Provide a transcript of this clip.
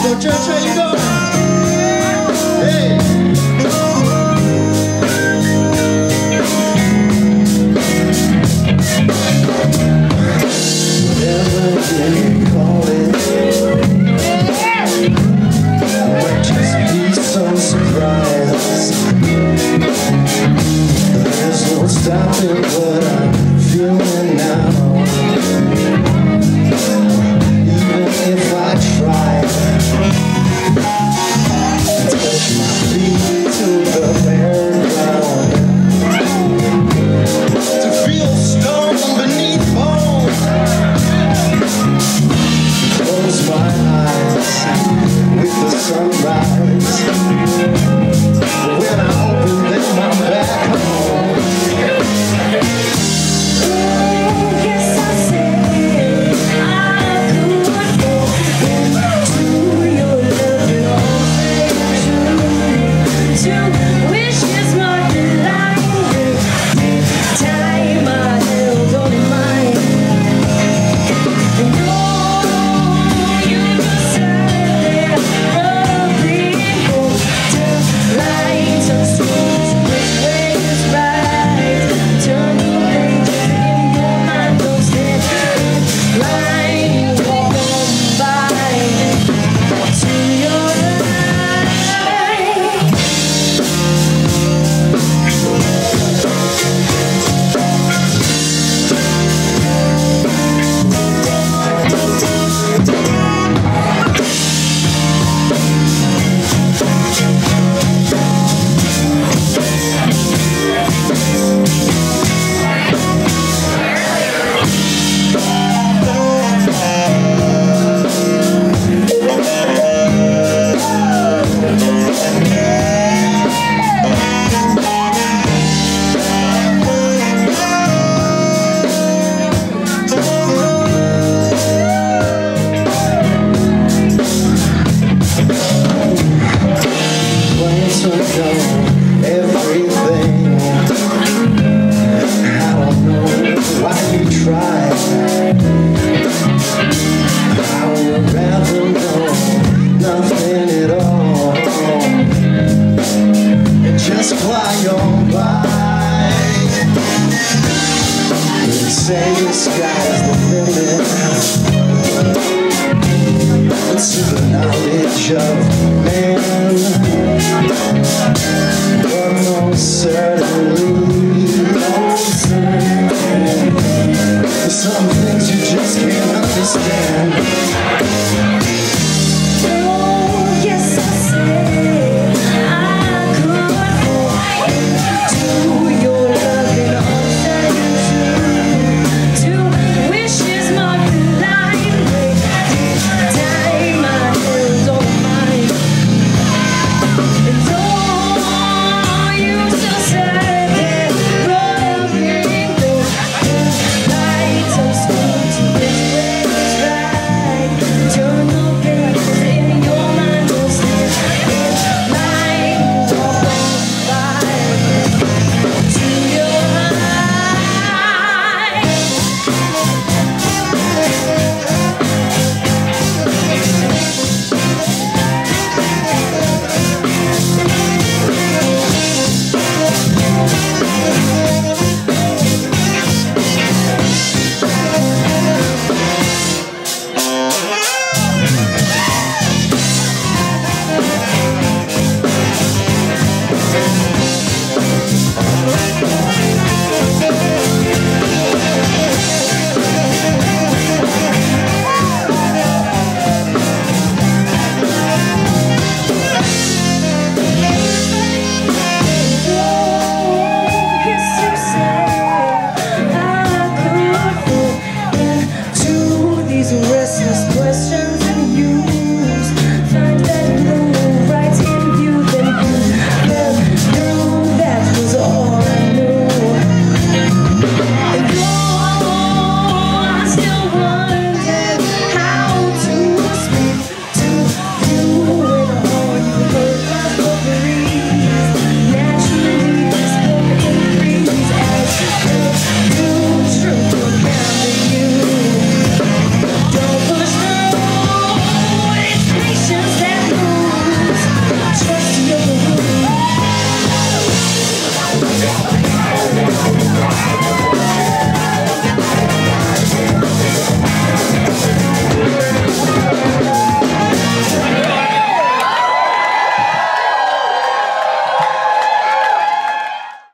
So church, how you doing? Hey. Whatever you call it, might just be some surprise. There's no stopping what I'm feeling now. If I try touch my feet to the bare ground, to feel stone beneath bone, close my eyes with the sunrise. When I open them, I'm back home. Everything, I don't know why you try. I would rather know nothing at all and just fly on by. They say the sky's the limit to the knowledge of